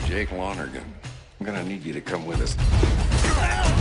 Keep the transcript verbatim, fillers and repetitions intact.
Jake Lonergan. I'm gonna need you to come with us.